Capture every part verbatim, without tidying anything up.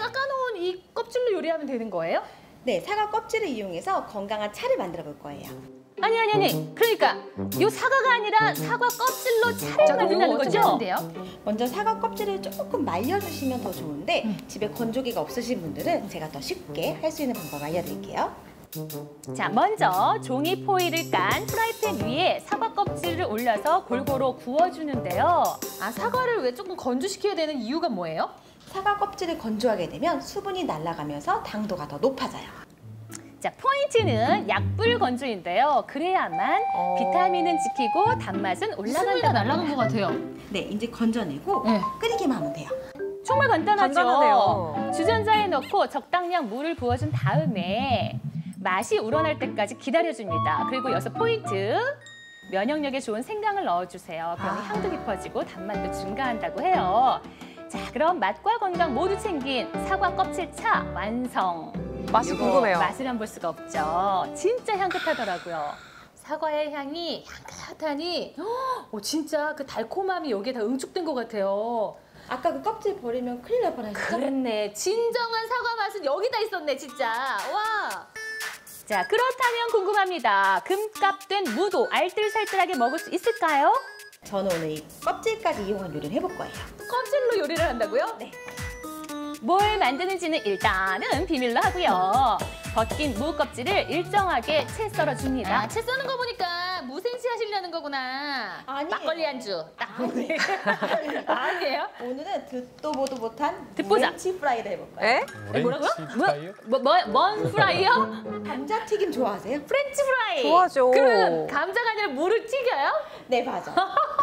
깎아놓은 이 껍질로 요리하면 되는 거예요? 네, 사과 껍질을 이용해서 건강한 차를 만들어 볼 거예요. 아니 아니 아니. 그러니까 이 사과가 아니라 사과 껍질로 차를 만든다는 거죠? 먼저 사과 껍질을 조금 말려주시면 더 좋은데 음. 집에 건조기가 없으신 분들은 제가 더 쉽게 할 수 있는 방법 알려드릴게요. 자, 먼저 종이 포일을 깐 프라이팬 위에 사과 껍질을 올려서 골고루 구워주는데요. 아, 사과를 왜 조금 건조시켜야 되는 이유가 뭐예요? 사과 껍질을 건조하게 되면 수분이 날아가면서 당도가 더 높아져요. 자, 포인트는 약불 건조인데요. 그래야만 어... 비타민은 지키고 단맛은 올라간다. 날아간 것 같아요. 네, 이제 건져내고 네. 끓이기만 하면 돼요. 정말 간단하죠? 간단하네요. 주전자에 넣고 적당량 물을 부어준 다음에 맛이 우러날 때까지 기다려줍니다. 그리고 여기서 포인트, 면역력에 좋은 생강을 넣어주세요. 그럼 아... 향도 깊어지고 단맛도 증가한다고 해요. 자, 그럼 맛과 건강 모두 챙긴 사과 껍질차 완성. 맛이 궁금해요. 맛을 안 볼 수가 없죠. 진짜 향긋하더라고요. 사과의 향이 향긋하니 어, 진짜 그 달콤함이 여기에 다 응축된 것 같아요. 아까 그 껍질 버리면 큰일 날 뻔했죠? 그랬네. 진정한 사과 맛은 여기다 있었네, 진짜. 와. 자, 그렇다면 궁금합니다. 금값된 무도 알뜰살뜰하게 먹을 수 있을까요? 저는 오늘 이 껍질까지 이용한 요리를 해볼 거예요. 껍질로 요리를 한다고요? 네. 뭘 만드는지는 일단은 비밀로 하고요. 벗긴 무 껍질을 일정하게 채 썰어줍니다. 아, 채 써는 거 보니까 무생시 하시려는 거구나. 아니에요. 막걸리 안주. 딱 보네. 아니에요? 오늘은 듣도 보도 못한 듣보자. 프렌치 프라이를 해볼 거예요. 에? 뭐라고요? 뭐, 뭐, 뭐, 뭔 프라이요? 감자튀김 좋아하세요? 프렌치 프라이. 좋아하죠. 그럼 감자가 아니라 무를 튀겨요? 네, 맞아.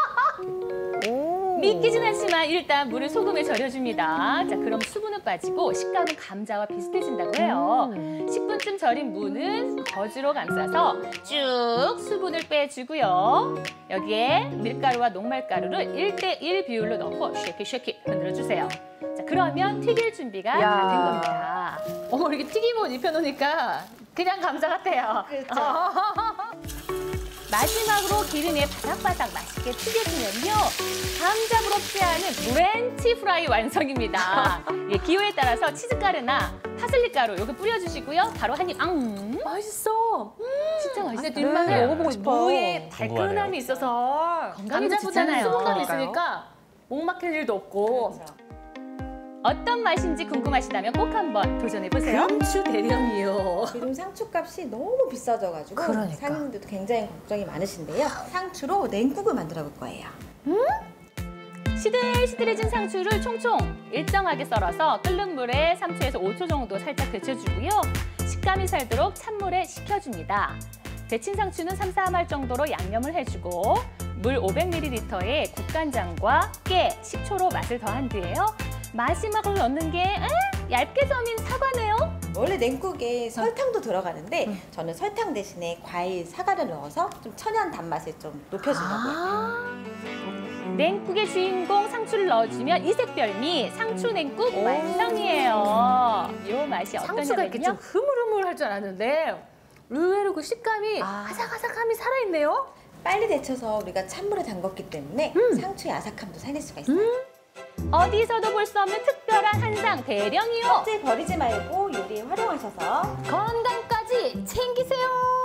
믿기진 않지만 일단 물을 소금에 절여줍니다. 자, 그럼 수분은 빠지고 식감은 감자와 비슷해진다고 해요. 십 분쯤 절인 무는 거즈로 감싸서 쭉 수분을 빼주고요. 여기에 밀가루와 녹말가루를 일 대 일 비율로 넣고 쉐키 쉐키 흔들어주세요. 자, 그러면 튀길 준비가 다 된 겁니다. 어머, 이렇게 튀김옷 입혀놓으니까 그냥 감자 같아요. 그렇죠. 마지막으로 기름에 바삭바삭 맛있게 튀겨주면요. 감자 부럽지 않은 프렌치 프라이 완성입니다. 예, 기호에 따라서 치즈가루나 파슬리 가루 요거 뿌려주시고요. 바로 한 입. 앙. 맛있어. 음, 진짜 맛있어. 뒷맛에 네, 먹어보고 싶어요. 무에 달큰함이 있어서 감자보다는 수분감이 있으니까 목 막힐 일도 없고. 그렇죠. 어떤 맛인지 궁금하시다면 꼭 한번 도전해보세요. 상추 대령이요. 요즘 상추값이 너무 비싸져가지고 그러니까. 사장님들도 굉장히 걱정이 많으신데요. 상추로 냉국을 만들어 볼 거예요. 음? 시들시들해진 상추를 총총 일정하게 썰어서 끓는 물에 삼 초에서 오 초 정도 살짝 데쳐주고요. 식감이 살도록 찬물에 식혀줍니다. 데친 상추는 삼, 사 말 정도로 양념을 해주고 물 오백 밀리리터에 국간장과 깨, 식초로 맛을 더한 뒤에요. 마지막으로 넣는 게 에? 얇게 저민 사과네요. 원래 냉국에 설탕도 들어가는데 음. 저는 설탕 대신에 과일 사과를 넣어서 좀 천연 단맛을 좀 높여주려고요. 아 냉국의 주인공 상추를 넣어주면 이색별미 상추 냉국 완성이에요. 이 맛이 어떠냐면요. 상추가 이렇게 좀 흐물흐물할 줄 알았는데 의외로 그 식감이 아. 아삭아삭함이 살아있네요. 빨리 데쳐서 우리가 찬물에 담궜기 때문에 음. 상추의 아삭함도 살릴 수가 있어요. 음. 어디서도 볼 수 없는 특별한 한상 대령이요. 껍질 버리지 말고 요리에 활용하셔서 건강까지 챙기세요.